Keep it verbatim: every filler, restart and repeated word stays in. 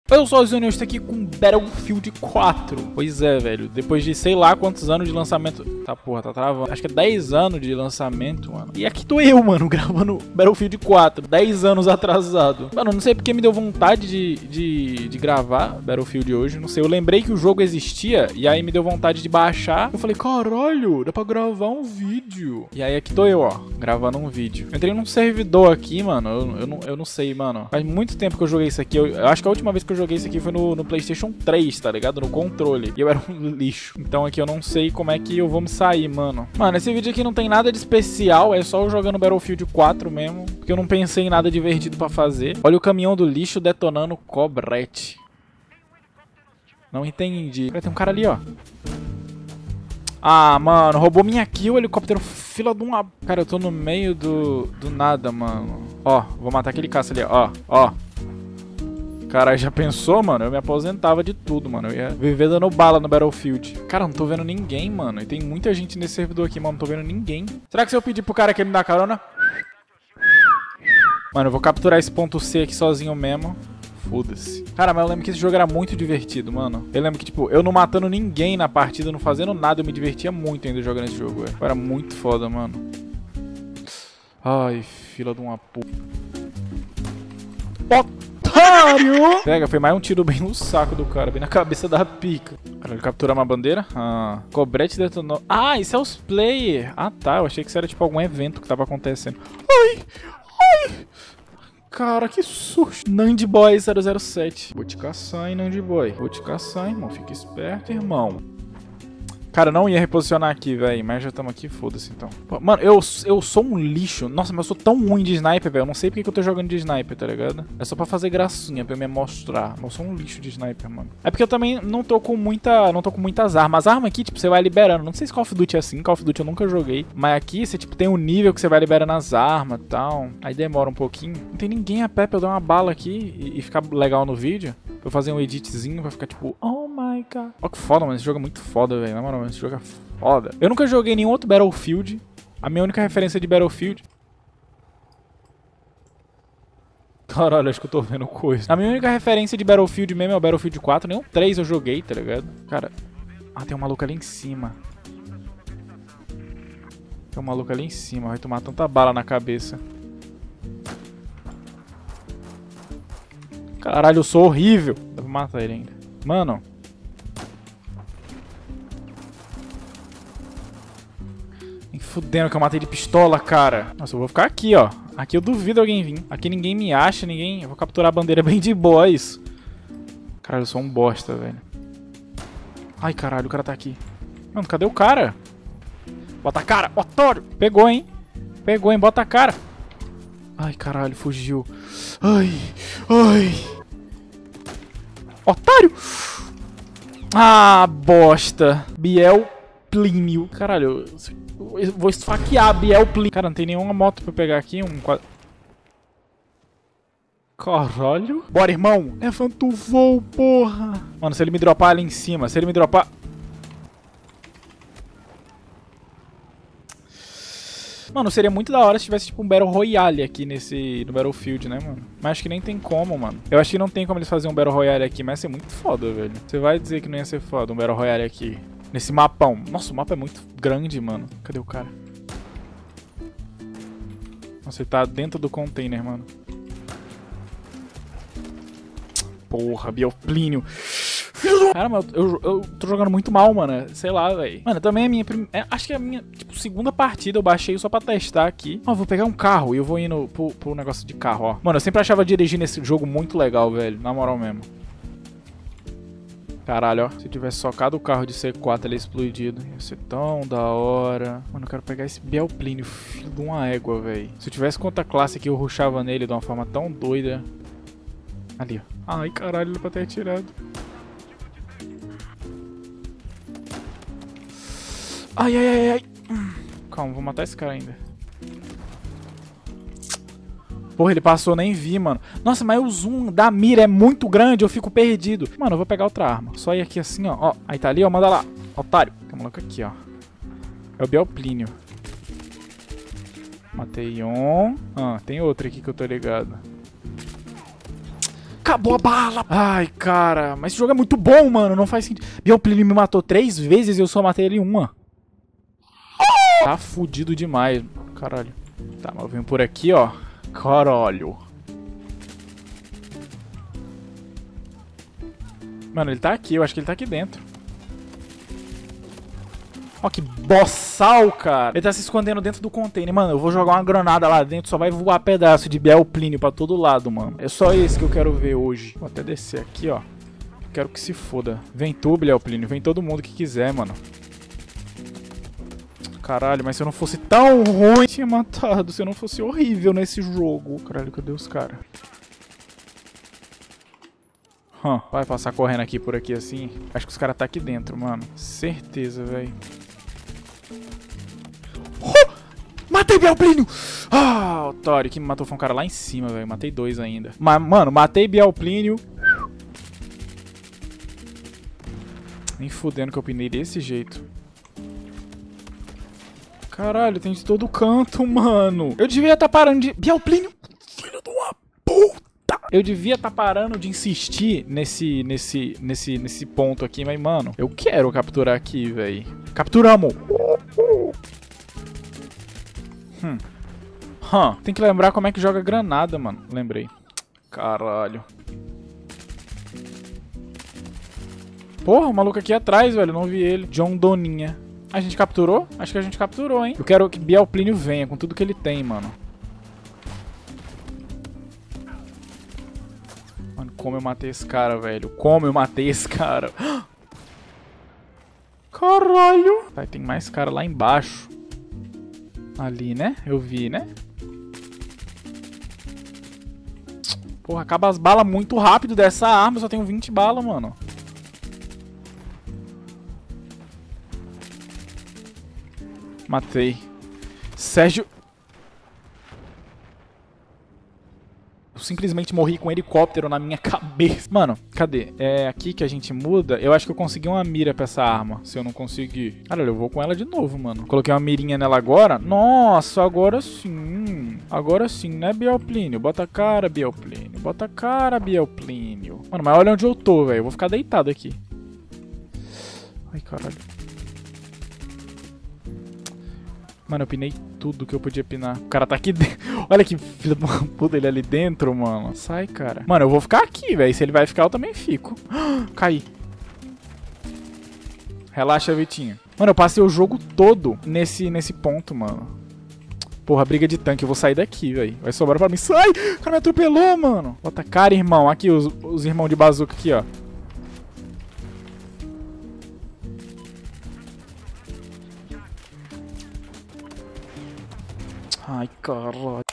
Eu sou o Zunion, estou aqui com Battlefield quatro. Pois é, velho. Depois de sei lá quantos anos de lançamento... Tá, porra, tá travando. Acho que é dez anos de lançamento, mano. E aqui tô eu, mano, gravando Battlefield quatro. dez anos atrasado. Mano, não sei porque me deu vontade de, de, de gravar Battlefield hoje. Não sei, eu lembrei que o jogo existia. E aí me deu vontade de baixar. Eu falei, caralho, dá pra gravar um vídeo. E aí aqui tô eu, ó, gravando um vídeo. Eu entrei num servidor aqui, mano. Eu, eu, não, eu não sei, mano. Faz muito tempo que eu joguei isso aqui. Eu, eu acho que a última vez que eu joguei isso aqui foi no, no PlayStation três, tá ligado? No controle. E eu era um lixo. Então aqui eu não sei como é que eu vou me sair, mano. Mano, esse vídeo aqui não tem nada de especial. É só eu jogando Battlefield quatro mesmo. Porque eu não pensei em nada divertido pra fazer. Olha o caminhão do lixo detonando cobrete. Não entendi. Tem um cara ali, ó. Ah, mano. Roubou minha kill, o helicóptero. Fila de uma... Cara, eu tô no meio do... Do nada, mano. Ó, vou matar aquele caça ali, ó. Ó. Cara, já pensou, mano? Eu me aposentava de tudo, mano. Eu ia viver dando bala no Battlefield. Cara, não tô vendo ninguém, mano. E tem muita gente nesse servidor aqui, mano. Não tô vendo ninguém. Será que se eu pedir pro cara que ele me dá carona? Mano, eu vou capturar esse ponto C aqui sozinho mesmo. Foda-se. Cara, mas eu lembro que esse jogo era muito divertido, mano. Eu lembro que, tipo, eu não matando ninguém na partida, não fazendo nada, eu me divertia muito ainda jogando esse jogo, velho. Era muito foda, mano. Ai, fila de uma puta. Otário! Pega, foi mais um tiro bem no saco do cara, bem na cabeça da pica. Cara, ele capturou uma bandeira. Ah, cobrete detonou. Ah, isso é os player. Ah, tá. Eu achei que isso era tipo algum evento que tava acontecendo. Ai! Ai! Cara, que susto. Nandboy zero zero sete. Vou te caçar, hein, Nandboy. Vou te caçar, irmão. Fica esperto, irmão. Cara, eu não ia reposicionar aqui, velho. Mas já estamos aqui, foda-se, então. Pô, mano, eu, eu sou um lixo. Nossa, mas eu sou tão ruim de sniper, velho. Eu não sei porque que eu tô jogando de sniper, tá ligado? É só pra fazer gracinha, pra eu me mostrar. Mas eu sou um lixo de sniper, mano. É porque eu também não tô com muita... Não tô com muitas armas. As armas aqui, tipo, você vai liberando. Não sei se Call of Duty é assim. Call of Duty eu nunca joguei. Mas aqui, você, tipo, tem um nível que você vai liberando as armas e tal. Aí demora um pouquinho. Não tem ninguém a pé pra eu dar uma bala aqui e, e ficar legal no vídeo. Pra eu fazer um editzinho, pra ficar, tipo... Oh my god. Ó que foda, mano. Esse jogo é muito foda, velho. Na moral, esse jogo é foda. Eu nunca joguei nenhum outro Battlefield. A minha única referência de Battlefield... Caralho, acho que eu tô vendo coisa. A minha única referência de Battlefield mesmo é o Battlefield quatro. Nem o três eu joguei, tá ligado? Cara... Ah, tem um maluco ali em cima. Tem um maluco ali em cima. Vai tomar tanta bala na cabeça. Caralho, eu sou horrível. Dá pra matar ele ainda. Mano... Fudendo que eu matei de pistola, cara. Nossa, eu vou ficar aqui, ó. Aqui eu duvido alguém vir. Aqui ninguém me acha, ninguém... Eu vou capturar a bandeira bem de boa, é isso. Caralho, eu sou um bosta, velho. Ai, caralho, o cara tá aqui. Mano, cadê o cara? Bota a cara, otário. Pegou, hein? Pegou, hein? Bota a cara. Ai, caralho, fugiu. Ai, ai. Otário. Ah, bosta. Biel Plínio. Caralho, eu... Eu vou esfaquear Biel Plínio. Cara, não tem nenhuma moto pra eu pegar aqui. Um quadro... Caralho. Bora, irmão. Levanta o voo, porra. Mano, se ele me dropar ali em cima. Se ele me dropar... Mano, seria muito da hora se tivesse tipo um Battle Royale aqui nesse... No Battlefield, né, mano? Mas acho que nem tem como, mano. Eu acho que não tem como eles fazerem um Battle Royale aqui. Mas ia ser muito foda, velho. Você vai dizer que não ia ser foda um Battle Royale aqui. Nesse mapão. Nossa, o mapa é muito grande, mano. Cadê o cara? Nossa, ele tá dentro do container, mano. Porra, Biel Plínio. Caramba, eu, eu, eu tô jogando muito mal, mano. Sei lá, velho. Mano, também é a minha... Prim... É, acho que é a minha, tipo, segunda partida. Eu baixei só pra testar aqui. Ó, vou pegar um carro e eu vou indo pro, pro negócio de carro, ó. Mano, eu sempre achava dirigir nesse jogo muito legal, velho. Na moral mesmo. Caralho, ó. Se eu tivesse socado o carro de C quatro, ele ia explodido. Ia ser tão da hora. Mano, eu quero pegar esse Biel Plínio, filho de uma égua, velho. Se eu tivesse conta classe aqui, eu rushava nele de uma forma tão doida. Ali, ó. Ai, caralho, ele pra ter atirado. Ai, ai, ai, ai. Calma, vou matar esse cara ainda. Porra, ele passou, nem vi, mano. Nossa, mas o zoom da mira é muito grande, eu fico perdido. Mano, eu vou pegar outra arma. Só ir aqui assim, ó. Ó, aí tá ali, ó, manda lá. Otário. Tem um maluco aqui, ó. É o Biel Plínio. Matei um. Ah, tem outro aqui que eu tô ligado. Acabou a bala. Ai, cara. Mas esse jogo é muito bom, mano. Não faz sentido. Bielplínio me matou três vezes e eu só matei ele uma. Tá fudido demais. Caralho. Tá, mas eu venho por aqui, ó. Caralho. Mano, ele tá aqui. Eu acho que ele tá aqui dentro. Ó, que boçal, cara. Ele tá se escondendo dentro do container. Mano, eu vou jogar uma granada lá dentro. Só vai voar pedaço de Bielplínio pra todo lado, mano. É só esse que eu quero ver hoje. Vou até descer aqui, ó. Quero que se foda. Vem tu, Bielplínio. Vem todo mundo que quiser, mano. Caralho, mas se eu não fosse tão ruim, eu tinha matado. Se eu não fosse horrível nesse jogo. Caralho, cadê os caras? Hum, vai passar correndo aqui por aqui assim. Acho que os caras tá aqui dentro, mano. Certeza, velho. Oh! Matei Bielplínio! Ah, otário. Quem me matou foi um cara lá em cima, velho. Matei dois ainda. Mas, mano, matei Bielplínio. Nem fudendo que eu pinei desse jeito. Caralho, tem de todo canto, mano. Eu devia estar tá parando de... Bielplínio! Filho de uma puta! Eu devia estar tá parando de insistir nesse, nesse, nesse, nesse ponto aqui, mas, mano, eu quero capturar aqui, velho. Capturamos! Hum. Hum. Tem que lembrar como é que joga granada, mano. Lembrei. Caralho. Porra, o maluco aqui atrás, velho. Não vi ele. John Doninha. A gente capturou? Acho que a gente capturou, hein? Eu quero que Bielplínio venha com tudo que ele tem, mano. Mano, como eu matei esse cara, velho. Como eu matei esse cara. Caralho. Vai, tem mais cara lá embaixo. Ali, né? Eu vi, né? Porra, acaba as balas muito rápido dessa arma. Eu só tenho vinte balas, mano. Matei. Sérgio... Eu simplesmente morri com um helicóptero na minha cabeça. Mano, cadê? É aqui que a gente muda. Eu acho que eu consegui uma mira pra essa arma. Se eu não conseguir... Olha, eu vou com ela de novo, mano. Coloquei uma mirinha nela agora. Nossa, agora sim. Agora sim, né, Bielplínio? Bota a cara, Bielplínio. Bota a cara, Bielplínio. Mano, mas olha onde eu tô, velho. Eu vou ficar deitado aqui. Ai, caralho. Mano, eu pinei tudo que eu podia pinar. O cara tá aqui dentro. Olha que filho de uma puta ele ali dentro, mano. Sai, cara. Mano, eu vou ficar aqui, velho. Se ele vai ficar, eu também fico. Caí. Relaxa, Vitinho. Mano, eu passei o jogo todo nesse, nesse ponto, mano. Porra, briga de tanque. Eu vou sair daqui, velho. Vai sobrar pra mim. Sai! O cara me atropelou, mano. Bota a cara, irmão. Aqui, os, os irmãos de bazuca aqui, ó. Ai, caralho.